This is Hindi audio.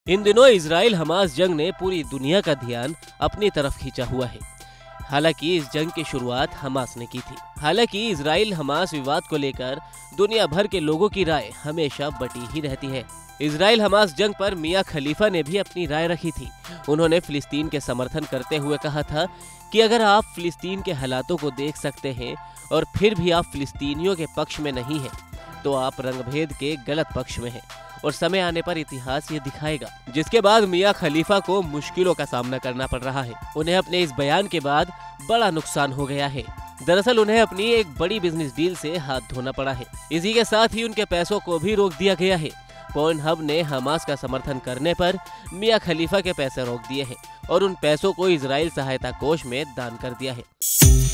इन दिनों इजराइल हमास जंग ने पूरी दुनिया का ध्यान अपनी तरफ खींचा हुआ है। हालांकि इस जंग की शुरुआत हमास ने की थी। हालांकि इजराइल हमास विवाद को लेकर दुनिया भर के लोगों की राय हमेशा बटी ही रहती है। इजराइल हमास जंग पर मियां खलीफा ने भी अपनी राय रखी थी। उन्होंने फिलिस्तीन के समर्थन करते हुए कहा था कि अगर आप फिलिस्तीन के हालातों को देख सकते हैं और फिर भी आप फिलिस्तीनियों के पक्ष में नहीं हैं, तो आप रंगभेद के गलत पक्ष में हैं और समय आने पर इतिहास ये दिखाएगा। जिसके बाद मियां खलीफा को मुश्किलों का सामना करना पड़ रहा है। उन्हें अपने इस बयान के बाद बड़ा नुकसान हो गया है। दरअसल उन्हें अपनी एक बड़ी बिजनेस डील से हाथ धोना पड़ा है। इसी के साथ ही उनके पैसों को भी रोक दिया गया है। पोर्नहब ने हमास का समर्थन करने पर मियां खलीफा के पैसे रोक दिए हैं और उन पैसों को इजराइल सहायता कोष में दान कर दिया है।